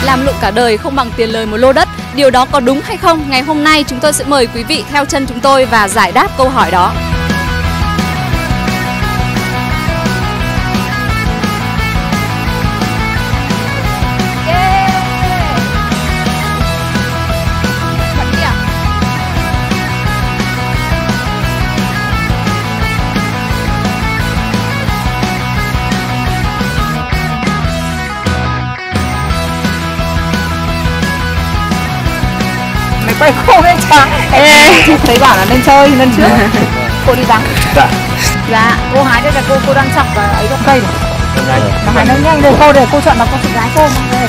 làm lụng cả đời không bằng tiền lời một lô đất. Điều đó có đúng hay không? Ngày hôm nay chúng tôi sẽ mời quý vị theo chân chúng tôi và giải đáp câu hỏi đó. Quay cô lên chả. Thấy bảo là lên chơi lên trước. Cô đi vắng. Dạ. Dạ, cô hái đây là cô đang chọc và ấy gốc cây này. Mà hái nó nhanh để cô để cô chọn là con chị gái cô mang về.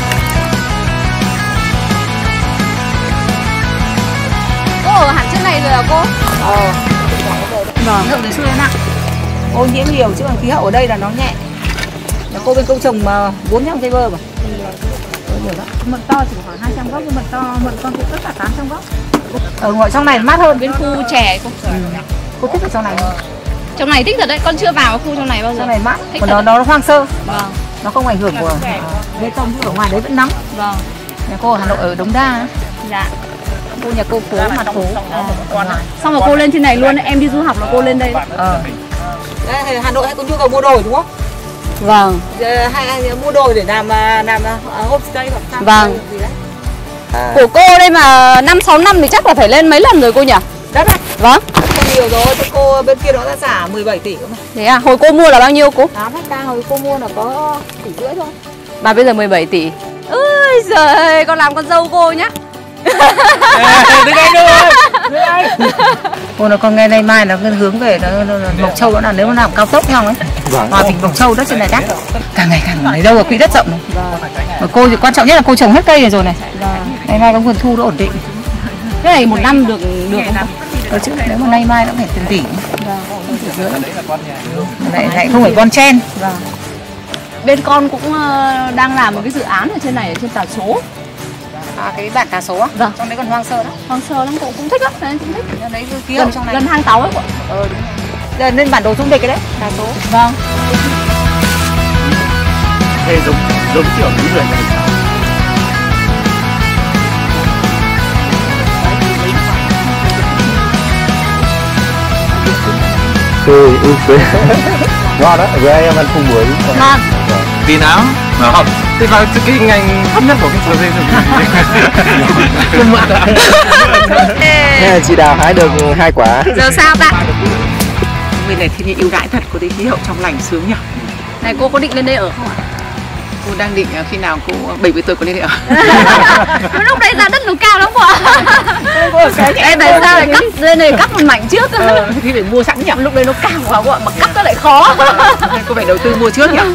Cô ở hẳn trên này rồi à cô? Vâng. Lượng để xưa nặng. Ô nhiễm nhiều chứ còn khí hậu ở đây là nó nhẹ. Là cô bên câu trồng mà 400 cây bơ mà. Mận to chỉ khoảng 200 gốc, mận to, mận con thì tất cả 800 gốc. Ở ngoài trong này mát hơn. Bên khu chè cô. Cô thích ở trong này không? Trong này thích thật đấy, con chưa vào khu trong này bao giờ. Trong này mát, thích còn nó hoang sơ. Vâng. Nó không ảnh hưởng của bê tông, ở ngoài đấy vẫn nóng. Vâng. Nhà cô ở Hà Nội ở Đống Đa. Dạ. Cô nhà cô phố mặt phố. Xong rồi cô lên trên này luôn, em đi du học là cô lên đây. Đấy, Hà Nội hay có nhu cầu mua đồ đúng không? Vâng. Hay mua đồ để làm homestay hoặc sao? Vâng. Gì đấy. Của cô đây mà 5-6 năm thì chắc là phải lên mấy lần rồi cô nhỉ? Đất à? Vâng. Không nhiều rồi, cho cô bên kia đó ra xả 17 tỷ cơ mà. Thế à, hồi cô mua là bao nhiêu cô? 8 hectare, hồi cô mua là có 1,5 tỷ thôi. Mà bây giờ 17 tỷ. Ôi giời ơi, con làm con dâu cô nhá. Đứng đây luôn. Cô nó còn nghe nay mai nó hướng về nó Mộc Châu đó là nếu mà làm cao tốc nhau ấy. Vâng. Hòa Bình Mộc Châu đất trên này đắt. Càng ngày càng lấy đâu ở quỹ đất rộng này. Mà cô thì quan trọng nhất là cô trồng hết cây này rồi này. Nay mai có nguồn thu nó ổn định. Cái này một năm được không? Chứ nếu mà nay mai nó phải tiền tỷ. Lại không phải bon chen. Bên con cũng đang làm một cái dự án ở trên này, ở trên Tà Số. À, cái bản Tà Số á? Vâng. Trong đấy còn hoang sơ đó. Hoang sơ lắm, cô cũng thích lắm, nên cũng thích. Đấy ký ở trong này. Gần hang Táo ấy cô. Đúng. Giờ lên bản đồ dung địch cái đấy, Tà Số. Vâng. Thế giống kiểu những người này sao? Ngon đó, với em ăn phùng muối. Ngon. Tí não mà học thì vào cái ngành thấp nhất của cái sầu riêng rồi. Chị Đào hái được 2 quả. Giờ sao ta? Bên này thiên nhiên ưu đãi thật, có thấy khí hậu trong lành sướng nhỉ? Này cô có định lên đây ở không ạ? Cô đang định khi nào cô 70 tuổi có lên đây ở. Lúc đấy giá đất nó cao lắm cô ạ. Em tại sao lại cắt lên này cắt một mảnh trước? Thì phải mua sẵn nhỉ? Lúc đấy nó cao quá cô ạ, mà cắt nó lại khó. Cô phải đầu tư mua trước nhỉ?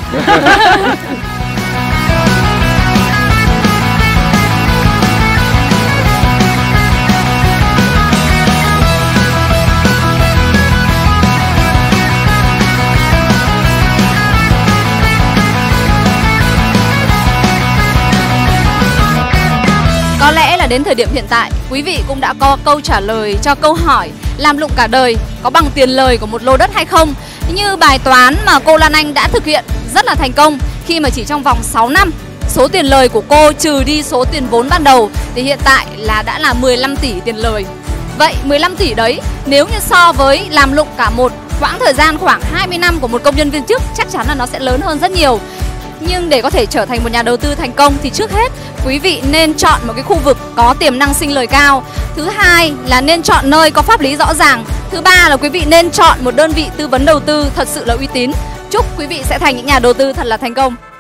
Có lẽ là đến thời điểm hiện tại, quý vị cũng đã có câu trả lời cho câu hỏi làm lụng cả đời có bằng tiền lời của một lô đất hay không. Như bài toán mà cô Lan Anh đã thực hiện rất là thành công khi mà chỉ trong vòng 6 năm, số tiền lời của cô trừ đi số tiền vốn ban đầu thì hiện tại là đã là 15 tỷ tiền lời. Vậy 15 tỷ đấy, nếu như so với làm lụng cả một quãng thời gian khoảng 20 năm của một công nhân viên chức, chắc chắn là nó sẽ lớn hơn rất nhiều. Nhưng để có thể trở thành một nhà đầu tư thành công thì trước hết quý vị nên chọn một cái khu vực có tiềm năng sinh lời cao. Thứ hai là nên chọn nơi có pháp lý rõ ràng. Thứ ba là quý vị nên chọn một đơn vị tư vấn đầu tư thật sự là uy tín. Chúc quý vị sẽ thành những nhà đầu tư thật là thành công.